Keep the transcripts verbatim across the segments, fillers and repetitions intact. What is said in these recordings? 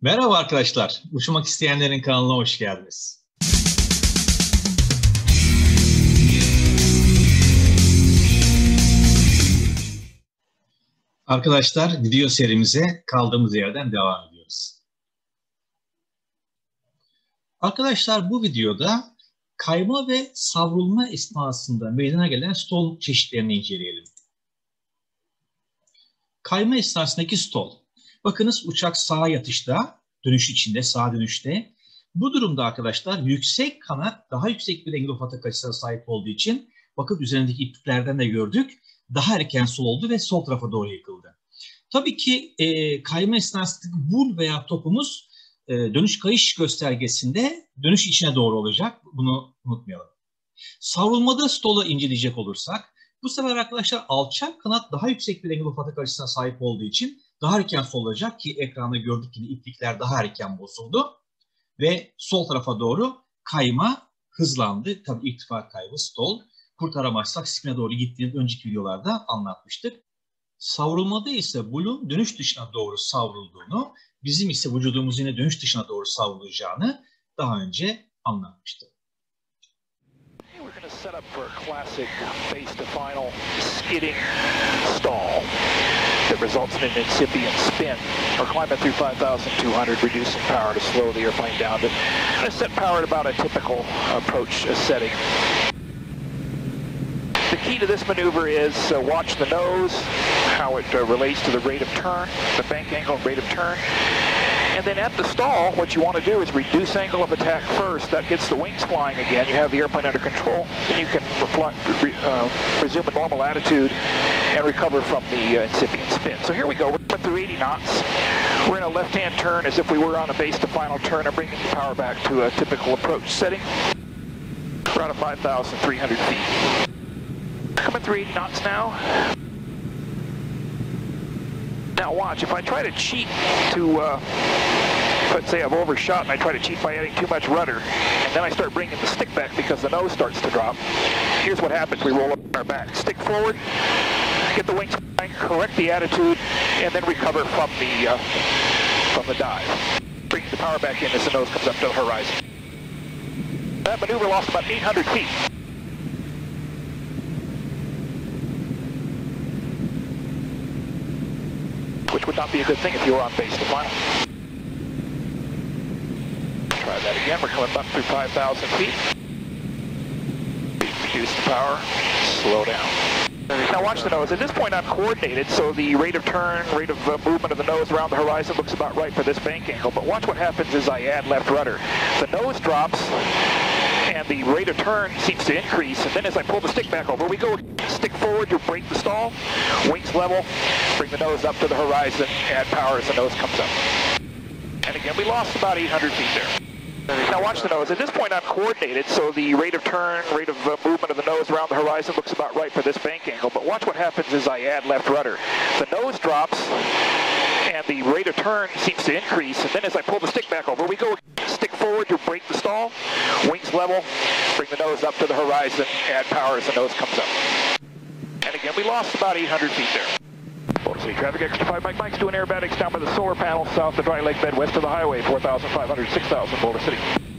Merhaba arkadaşlar, uçmak isteyenlerin kanalına hoş geldiniz. Arkadaşlar, video serimize kaldığımız yerden devam ediyoruz. Arkadaşlar, bu videoda kayma ve savrulma esnasında meydana gelen stall çeşitlerini inceleyelim. Kayma esnasındaki stall. Bakınız uçak sağa yatışta, dönüş içinde, sağ dönüşte. Bu durumda arkadaşlar yüksek kanat daha yüksek bir angle of attack açısına sahip olduğu için bakın üzerindeki ipliklerden de gördük. Daha erken sol oldu ve sol tarafa doğru yıkıldı. Tabii ki e, kayma esnasındaki burun veya topumuz e, dönüş kayış göstergesinde dönüş içine doğru olacak. Bunu unutmayalım. Savrulmada stall'u inceleyecek olursak bu sefer arkadaşlar alçak kanat daha yüksek bir angle of attack açısına sahip olduğu için daha erken sol olacak ki ekranda gördük gibi iplikler daha erken bozuldu. Ve sol tarafa doğru kayma hızlandı. Tabii irtifa kaybı, stall. Kurtaramazsak spine doğru gittiğini önceki videolarda anlatmıştık. Savrulmada ise bulun dönüş dışına doğru savrulduğunu, bizim ise vücudumuzun yine dönüş dışına doğru savrulacağını daha önce anlatmıştık. We're going to set up for a classic base to final skidding stall that results in an incipient spin. We're climbing through five thousand two hundred, reducing power to slow the airplane down. But I'm going to set power at about a typical approach setting. The key to this maneuver is uh, watch the nose, how it uh, relates to the rate of turn, the bank angle rate of turn. And then at the stall, what you want to do is reduce angle of attack first. That gets the wings flying again. You have the airplane under control. Then you can reflect, re, uh, resume a normal attitude and recover from the uh, incipient spin. So here we go. We're through eighty knots. We're in a left-hand turn as if we were on a base to final turn and bringing the power back to a typical approach setting. We're out of five thousand three hundred feet. Coming through eighty knots now. Now watch, if I try to cheat to, uh, let's say I've overshot and I try to cheat by adding too much rudder, and then I start bringing the stick back because the nose starts to drop, here's what happens. We roll up our back. Stick forward, get the wings flying, correct the attitude, and then recover from the, uh, from the dive. Bring the power back in as the nose comes up to the horizon. That maneuver lost about eight hundred feet. Which would not be a good thing if you were on base to final. Try that again. We're coming up through five thousand feet. Reduce the power. Slow down. Now watch the nose. At this point I'm coordinated, so the rate of turn, rate of uh, movement of the nose around the horizon looks about right for this bank angle. But watch what happens as I add left rudder. The nose drops, and the rate of turn seems to increase, and then as I pull the stick back over, we go stick forward to break the stall, wings level, bring the nose up to the horizon, add power as the nose comes up. And again, we lost about eight hundred feet there. Now watch the nose. At this point I'm coordinated, so the rate of turn, rate of uh, movement of the nose around the horizon looks about right for this bank angle. But watch what happens as I add left rudder. The nose drops, and the rate of turn seems to increase, and then as I pull the stick back over, we go stick forward to break the stall, wings level, bring the nose up to the horizon, add power as the nose comes up. And again, we lost about eight hundred feet there. Boulder City traffic, extra five Mike Mike's doing aerobatics down by the solar panel, south of Dry Lake Bed, west of the highway, four thousand five hundred, six thousand, Boulder City.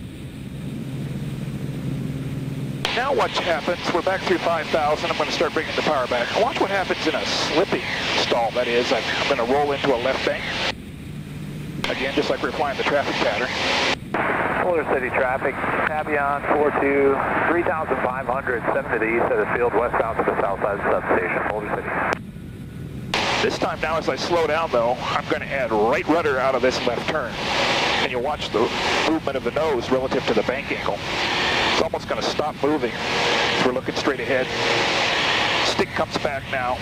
Now what happens, we're back through five thousand, I'm going to start bringing the power back. Watch what happens in a slipping stall, that is, I'm, I'm going to roll into a left bank. Again, just like we're flying the traffic pattern. Boulder City traffic, Tabion four two, three thousand five hundred, seven to the east of the field, westbound to the south side of the substation, Boulder City. This time now as I slow down though, I'm going to add right rudder out of this left turn. And you'll watch the movement of the nose relative to the bank angle. It's almost going to stop moving as we're looking straight ahead. Stick comes back now.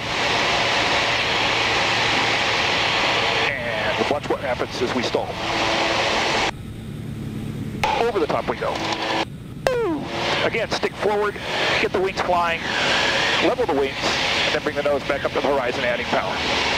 And watch what happens as we stall. Over the top we go. Woo! Again, stick forward, get the wings flying, level the wings, and then bring the nose back up to the horizon, adding power.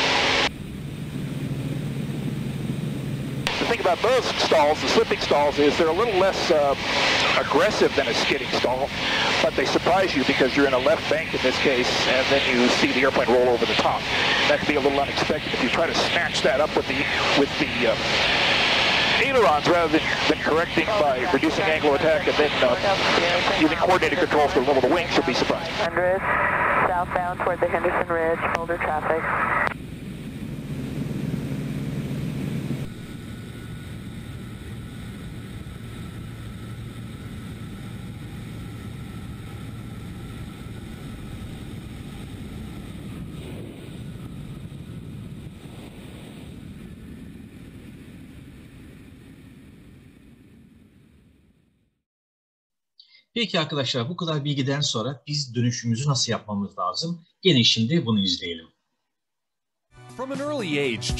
The thing about those stalls, the slipping stalls, is they're a little less uh, aggressive than a skidding stall, but they surprise you because you're in a left bank in this case, and then you see the airplane roll over the top. That can be a little unexpected if you try to snatch that up with the with the uh, ailerons rather than, than correcting by reducing angle of attack and then uh, using coordinated control for the level of the wings, you'll be surprised. one hundred, southbound toward the Henderson Ridge, Boulder traffic. Peki arkadaşlar, bu kadar bilgiden sonra biz dönüşümüzü nasıl yapmamız lazım? Gene şimdi bunu izleyelim. From an early age,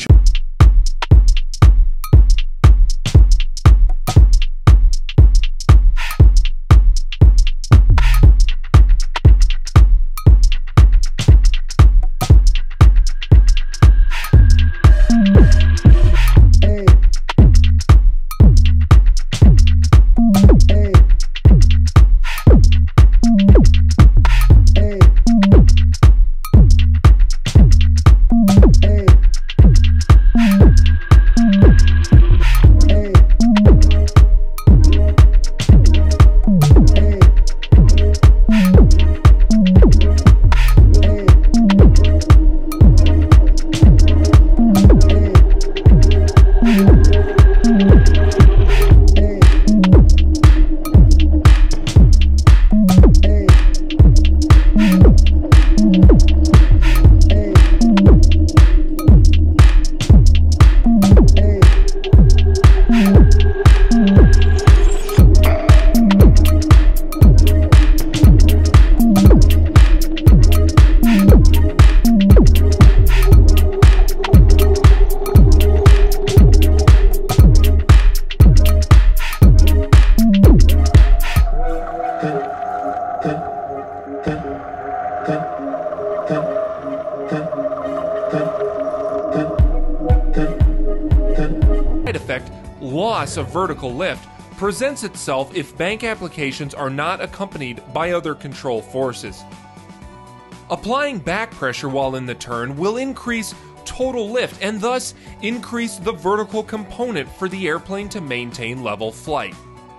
loss of vertical lift presents itself if bank applications are not accompanied by other control forces. Applying back pressure while in the turn will increase total lift and thus increase the vertical component for the airplane to maintain level flight.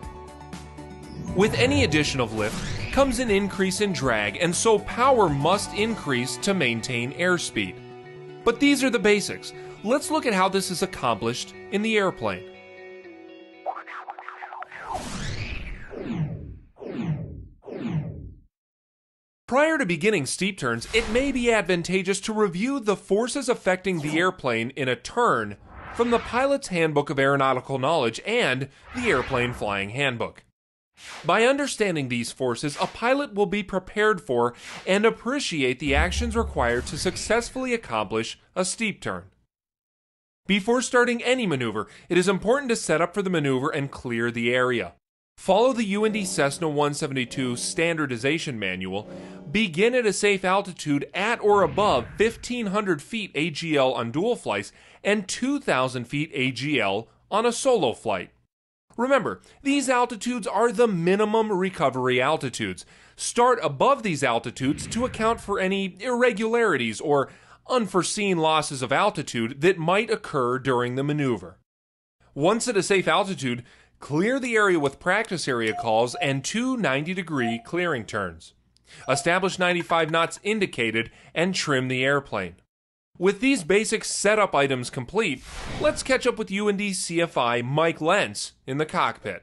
With any addition of lift comes an increase in drag, and so power must increase to maintain airspeed. But these are the basics. Let's look at how this is accomplished in the airplane. Prior to beginning steep turns, it may be advantageous to review the forces affecting the airplane in a turn from the Pilot's Handbook of Aeronautical Knowledge and the Airplane Flying Handbook. By understanding these forces, a pilot will be prepared for and appreciate the actions required to successfully accomplish a steep turn. Before starting any maneuver, it is important to set up for the maneuver and clear the area. Follow the U N D Cessna one seventy-two Standardization Manual. Begin at a safe altitude at or above fifteen hundred feet A G L on dual flights and two thousand feet A G L on a solo flight. Remember, these altitudes are the minimum recovery altitudes. Start above these altitudes to account for any irregularities or unforeseen losses of altitude that might occur during the maneuver. Once at a safe altitude, clear the area with practice area calls and two ninety degree clearing turns. Establish ninety-five knots indicated and trim the airplane. With these basic setup items complete, let's catch up with U N D C F I Mike Lentz in the cockpit.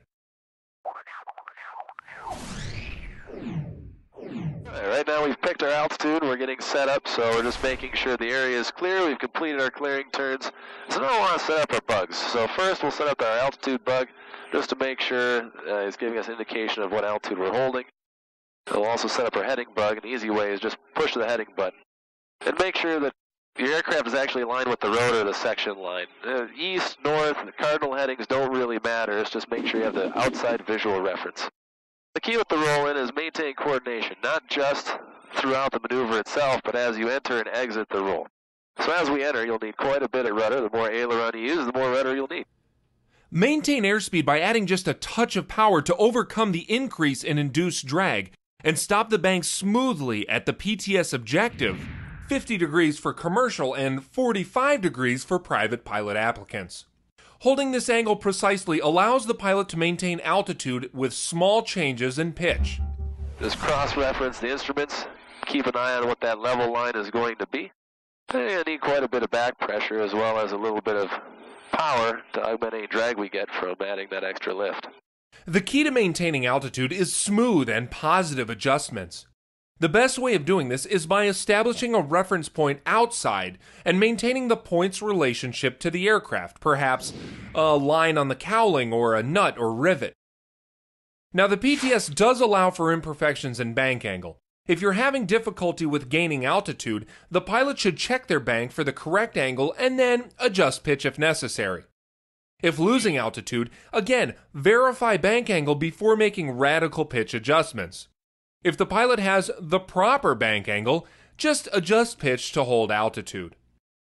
Right now we've picked our altitude, we're getting set up, so we're just making sure the area is clear. We've completed our clearing turns, so now we want to set up our bugs. So first we'll set up our altitude bug, just to make sure uh, it's giving us indication of what altitude we're holding. We'll also set up our heading bug. An easy way is just push the heading button. And make sure that your aircraft is actually aligned with the rotor or the section line. Uh, east, north, the cardinal headings don't really matter, it's just make sure you have the outside visual reference. The key with the roll-in is maintain coordination, not just throughout the maneuver itself, but as you enter and exit the roll. So as we enter, you'll need quite a bit of rudder. The more aileron you use, the more rudder you'll need. Maintain airspeed by adding just a touch of power to overcome the increase in induced drag, and stop the bank smoothly at the P T S objective, fifty degrees for commercial and forty-five degrees for private pilot applicants. Holding this angle precisely allows the pilot to maintain altitude with small changes in pitch. Just cross-reference the instruments, keep an eye on what that level line is going to be. And need quite a bit of back pressure as well as a little bit of power to augment any drag we get from adding that extra lift. The key to maintaining altitude is smooth and positive adjustments. The best way of doing this is by establishing a reference point outside and maintaining the point's relationship to the aircraft, perhaps a line on the cowling or a nut or rivet. Now, the P T S does allow for imperfections in bank angle. If you're having difficulty with gaining altitude, the pilot should check their bank for the correct angle and then adjust pitch if necessary. If losing altitude, again, verify bank angle before making radical pitch adjustments. If the pilot has the proper bank angle, just adjust pitch to hold altitude.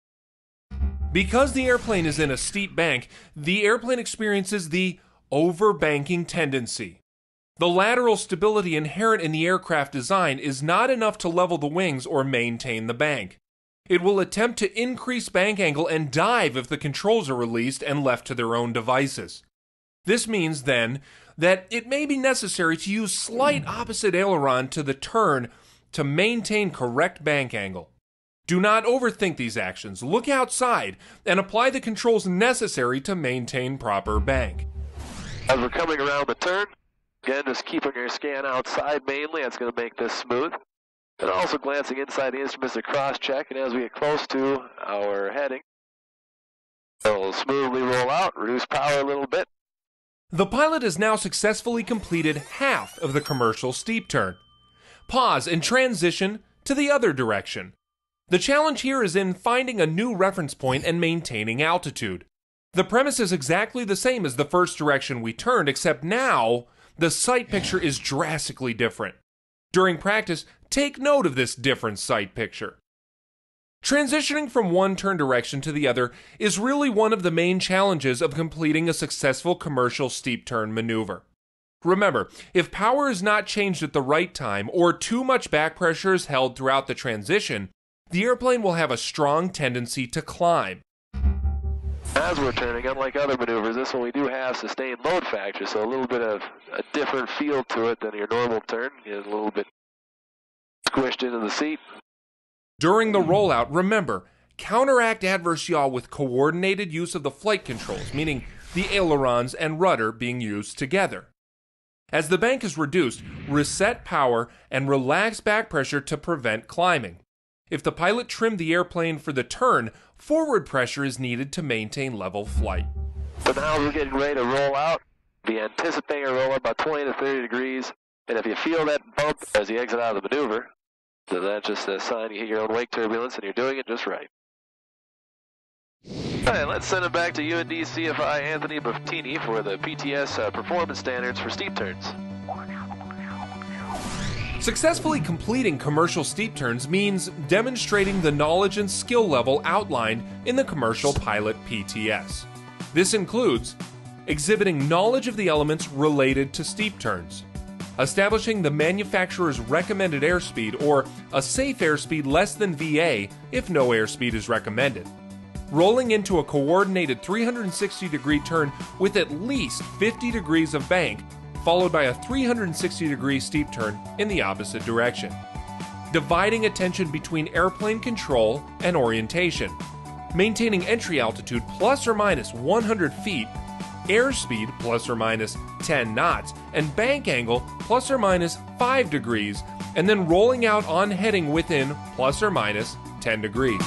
Because the airplane is in a steep bank, the airplane experiences the overbanking tendency. The lateral stability inherent in the aircraft design is not enough to level the wings or maintain the bank. It will attempt to increase bank angle and dive if the controls are released and left to their own devices. This means, then, that it may be necessary to use slight opposite aileron to the turn to maintain correct bank angle. Do not overthink these actions. Look outside and apply the controls necessary to maintain proper bank. As we're coming around the turn, again, just keeping your scan outside mainly, that's going to make this smooth. And also glancing inside the instruments to cross-check, and as we get close to our heading, it'll smoothly roll out, reduce power a little bit. The pilot has now successfully completed half of the commercial steep turn. Pause and transition to the other direction. The challenge here is in finding a new reference point and maintaining altitude. The premise is exactly the same as the first direction we turned, except now the sight picture is drastically different. During practice, take note of this different sight picture. Transitioning from one turn direction to the other is really one of the main challenges of completing a successful commercial steep turn maneuver. Remember, if power is not changed at the right time or too much back pressure is held throughout the transition, the airplane will have a strong tendency to climb. As we're turning, unlike other maneuvers, this one we do have sustained load factor, so a little bit of a different feel to it than your normal turn. It's a little bit squished into the seat. During the rollout, remember, counteract adverse yaw with coordinated use of the flight controls, meaning the ailerons and rudder being used together. As the bank is reduced, reset power and relax back pressure to prevent climbing. If the pilot trimmed the airplane for the turn, forward pressure is needed to maintain level flight. So now we're getting ready to roll out. Be anticipating a roll about twenty to thirty degrees, and if you feel that bump as you exit out of the maneuver, then that's just a sign you hit your own wake turbulence and you're doing it just right. All right, let's send it back to U N D C F I Anthony Buftini for the P T S uh, performance standards for steep turns. Successfully completing commercial steep turns means demonstrating the knowledge and skill level outlined in the Commercial Pilot P T S. This includes exhibiting knowledge of the elements related to steep turns, establishing the manufacturer's recommended airspeed or a safe airspeed less than V A if no airspeed is recommended, rolling into a coordinated three hundred sixty degree turn with at least fifty degrees of bank, followed by a three hundred sixty degree steep turn in the opposite direction, dividing attention between airplane control and orientation, maintaining entry altitude plus or minus one hundred feet, airspeed plus or minus ten knots, and bank angle plus or minus five degrees, and then rolling out on heading within plus or minus ten degrees.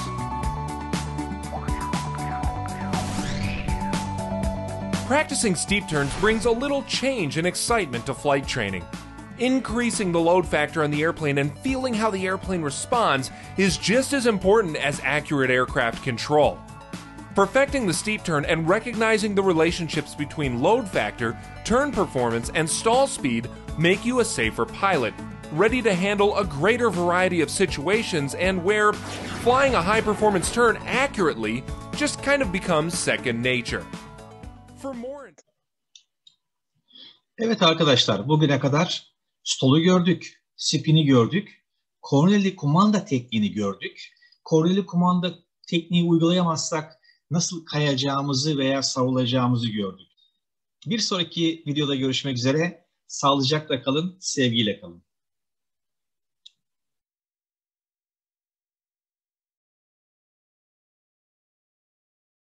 Practicing steep turns brings a little change and excitement to flight training. Increasing the load factor on the airplane and feeling how the airplane responds is just as important as accurate aircraft control. Perfecting the steep turn and recognizing the relationships between load factor, turn performance, and stall speed make you a safer pilot, ready to handle a greater variety of situations and where flying a high-performance turn accurately just kind of becomes second nature. For more... Evet arkadaşlar, bugüne kadar stolu gördük, spin'i gördük, Koordineli Kumanda Tekniğini gördük. Koordineli Kumanda Tekniği uygulayamazsak nasıl kayacağımızı veya savrulacağımızı gördük. Bir sonraki videoda görüşmek üzere. Sağlıcakla kalın, sevgiyle kalın.